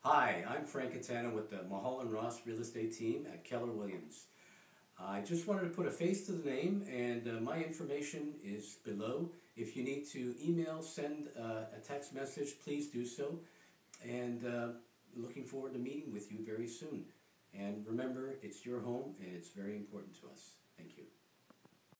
Hi, I'm Frank Caetano with the Mulholland Ross Real Estate Team at Keller Williams. I just wanted to put a face to the name, and my information is below. If you need to email, send a text message, please do so. And looking forward to meeting with you very soon. And remember, it's your home and it's very important to us. Thank you.